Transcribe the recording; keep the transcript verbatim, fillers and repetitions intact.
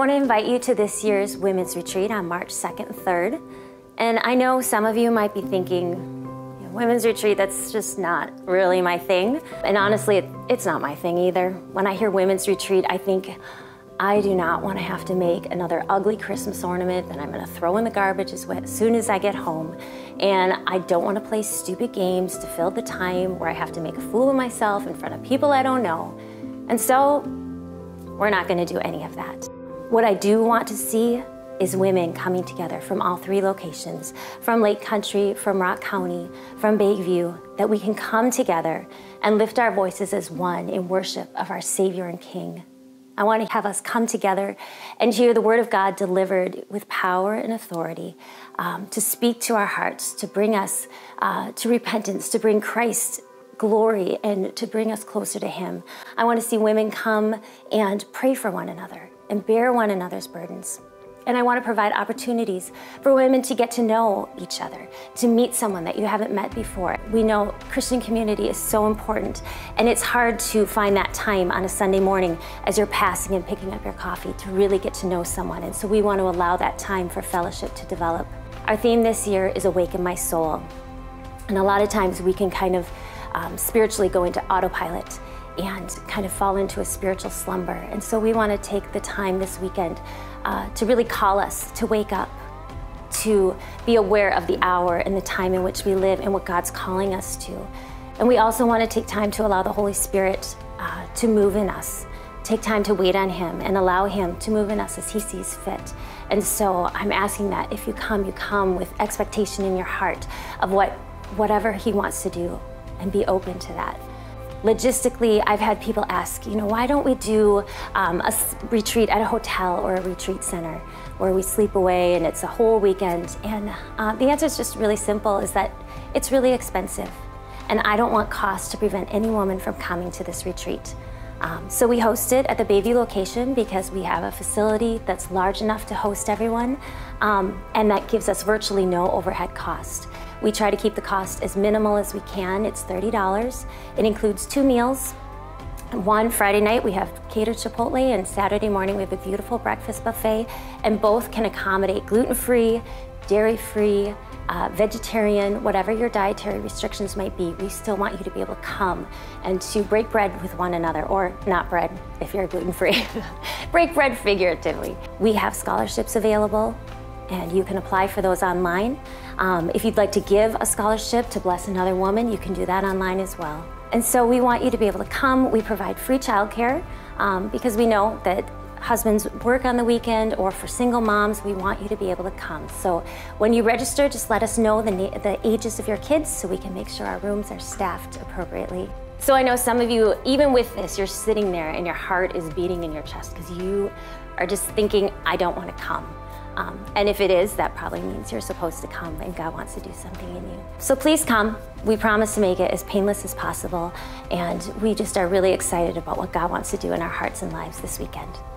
want to invite you to this year's Women's Retreat on March second and third. And I know some of you might be thinking, you know, Women's Retreat, that's just not really my thing. And honestly, it, it's not my thing either. When I hear Women's Retreat, I think, I do not want to have to make another ugly Christmas ornament that I'm going to throw in the garbage as soon as I get home. And I don't want to play stupid games to fill the time where I have to make a fool of myself in front of people I don't know. And so, we're not going to do any of that. What I do want to see is women coming together from all three locations, from Lake Country, from Rock County, from Bayview, that we can come together and lift our voices as one in worship of our Savior and King. I want to have us come together and hear the Word of God delivered with power and authority, um, to speak to our hearts, to bring us uh, to repentance, to bring Christ glory, and to bring us closer to Him. I want to see women come and pray for one another and bear one another's burdens. And I want to provide opportunities for women to get to know each other, to meet someone that you haven't met before. We know Christian community is so important, and it's hard to find that time on a Sunday morning as you're passing and picking up your coffee to really get to know someone. And so we want to allow that time for fellowship to develop. Our theme this year is Awaken My Soul. And a lot of times we can kind of um, spiritually go into autopilot and kind of fall into a spiritual slumber. And so we want to take the time this weekend uh, to really call us to wake up, to be aware of the hour and the time in which we live and what God's calling us to. And we also want to take time to allow the Holy Spirit uh, to move in us, take time to wait on Him and allow Him to move in us as He sees fit. And so I'm asking that if you come, you come with expectation in your heart of what, whatever He wants to do, and be open to that. Logistically, I've had people ask, you know, why don't we do um, a retreat at a hotel or a retreat center where we sleep away and it's a whole weekend? And uh, the answer is just really simple, is that it's really expensive. And I don't want cost to prevent any woman from coming to this retreat. Um, so we host it at the Bayview location because we have a facility that's large enough to host everyone, um, and that gives us virtually no overhead cost. We try to keep the cost as minimal as we can. It's thirty dollars. It includes two meals. One Friday night we have catered Chipotle, and Saturday morning we have a beautiful breakfast buffet, and both can accommodate gluten-free, dairy-free, uh, vegetarian, whatever your dietary restrictions might be. We still want you to be able to come and to break bread with one another, or not bread if you're gluten-free. Break bread figuratively. We have scholarships available, and you can apply for those online. Um, if you'd like to give a scholarship to bless another woman, you can do that online as well. And so we want you to be able to come. We provide free childcare um, because we know that husbands work on the weekend, or for single moms, we want you to be able to come. So when you register, just let us know the, the ages of your kids so we can make sure our rooms are staffed appropriately. So I know some of you, even with this, you're sitting there and your heart is beating in your chest because you are just thinking, I don't want to come. Um, and if it is, that probably means you're supposed to come and God wants to do something in you. So please come. We promise to make it as painless as possible, and we just are really excited about what God wants to do in our hearts and lives this weekend.